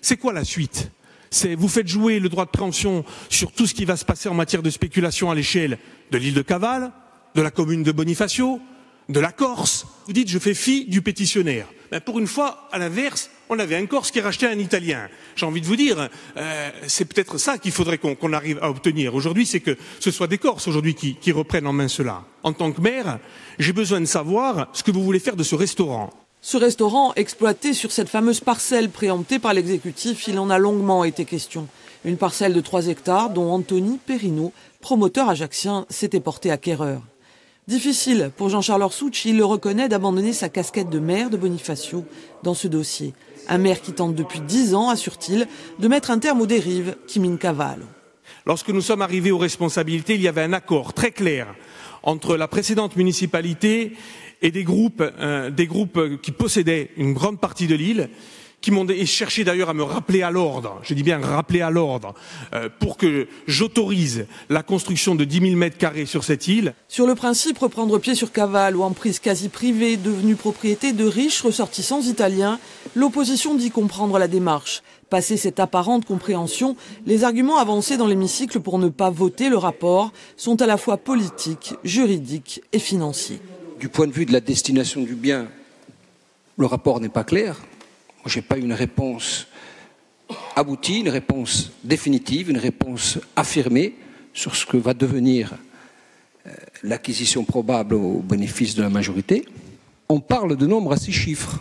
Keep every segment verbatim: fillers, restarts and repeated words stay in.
c'est quoi la suite? C'est, vous faites jouer le droit de préemption sur tout ce qui va se passer en matière de spéculation à l'échelle de l'île de Caval, de la commune de Bonifacio, de la Corse. Vous dites, je fais fi du pétitionnaire. Ben, pour une fois, à l'inverse, on avait un Corse qui rachetait un Italien. J'ai envie de vous dire, euh, c'est peut-être ça qu'il faudrait qu'on, qu'on arrive à obtenir aujourd'hui, c'est que ce soit des Corses aujourd'hui qui, qui reprennent en main cela. En tant que maire, j'ai besoin de savoir ce que vous voulez faire de ce restaurant. Ce restaurant exploité sur cette fameuse parcelle préemptée par l'exécutif, il en a longuement été question. Une parcelle de trois hectares dont Anthony Perrineau, promoteur ajaccien, s'était porté acquéreur. Difficile pour Jean-Charles Orsucci, il le reconnaît, d'abandonner sa casquette de maire de Bonifacio dans ce dossier. Un maire qui tente depuis dix ans, assure-t-il, de mettre un terme aux dérives qui minent Caval. Lorsque nous sommes arrivés aux responsabilités, il y avait un accord très clair entre la précédente municipalité et des groupes, euh, des groupes qui possédaient une grande partie de l'île, qui m'ont cherché d'ailleurs à me rappeler à l'ordre, je dis bien rappeler à l'ordre, euh, pour que j'autorise la construction de dix mille mètres carrés sur cette île. Sur le principe, reprendre pied sur Caval ou emprise quasi privée, devenue propriété de riches ressortissants italiens, l'opposition dit comprendre la démarche. Passé cette apparente compréhension, les arguments avancés dans l'hémicycle pour ne pas voter le rapport sont à la fois politiques, juridiques et financiers. Du point de vue de la destination du bien, le rapport n'est pas clair. Moi, je n'ai pas une réponse aboutie, une réponse définitive, une réponse affirmée sur ce que va devenir euh, l'acquisition probable au bénéfice de la majorité. On parle de nombres à six chiffres.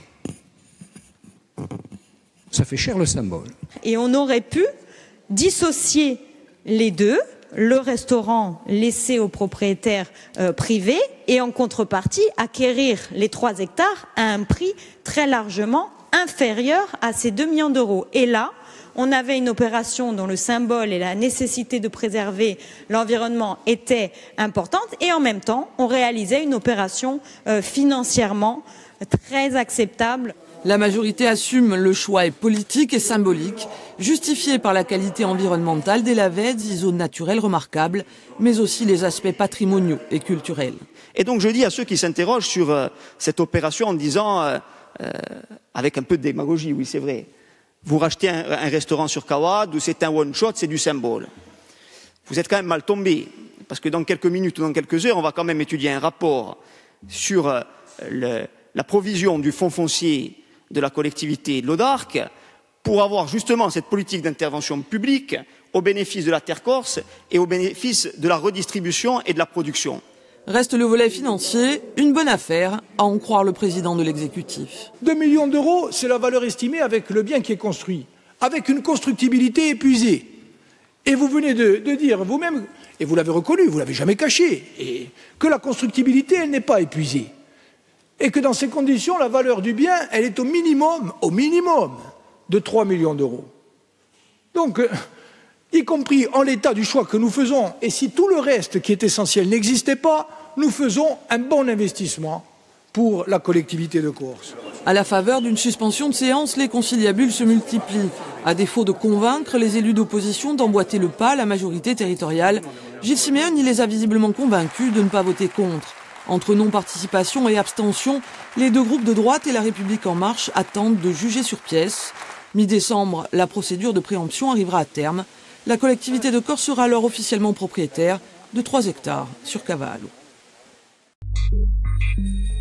Ça fait cher le symbole. Et on aurait pu dissocier les deux, le restaurant laissé aux propriétaires euh, privés et en contrepartie acquérir les trois hectares à un prix très largement inférieur à ces deux millions d'euros. Et là, on avait une opération dont le symbole et la nécessité de préserver l'environnement étaient importantes et en même temps, on réalisait une opération euh, financièrement très acceptable. La majorité assume le choix est politique et symbolique, justifié par la qualité environnementale des Lavèdes, zones naturelles remarquables, mais aussi les aspects patrimoniaux et culturels. Et donc je dis à ceux qui s'interrogent sur euh, cette opération en disant, euh, euh, avec un peu de démagogie, oui c'est vrai, vous rachetez un, un restaurant sur Cawad ou c'est un one-shot, c'est du symbole. Vous êtes quand même mal tombé, parce que dans quelques minutes ou dans quelques heures, on va quand même étudier un rapport sur euh, le, la provision du fonds foncier de la collectivité de l'Audarque pour avoir justement cette politique d'intervention publique au bénéfice de la terre corse et au bénéfice de la redistribution et de la production. Reste le volet financier, une bonne affaire, à en croire le président de l'exécutif. deux millions d'euros, c'est la valeur estimée avec le bien qui est construit, avec une constructibilité épuisée. Et vous venez de, de dire vous-même, et vous l'avez reconnu, vous l'avez jamais caché, et que la constructibilité, elle n'est pas épuisée. Et que dans ces conditions, la valeur du bien, elle est au minimum, au minimum, de trois millions d'euros. Donc, euh, y compris en l'état du choix que nous faisons, et si tout le reste qui est essentiel n'existait pas, nous faisons un bon investissement pour la collectivité de Corse. À la faveur d'une suspension de séance, les conciliabules se multiplient. À défaut de convaincre les élus d'opposition d'emboîter le pas à la majorité territoriale, Gilles Siméon y les a visiblement convaincus de ne pas voter contre. Entre non-participation et abstention, les deux groupes de droite et La République En Marche attendent de juger sur pièce. Mi-décembre, la procédure de préemption arrivera à terme. La collectivité de Corse sera alors officiellement propriétaire de trois hectares sur Cavallo.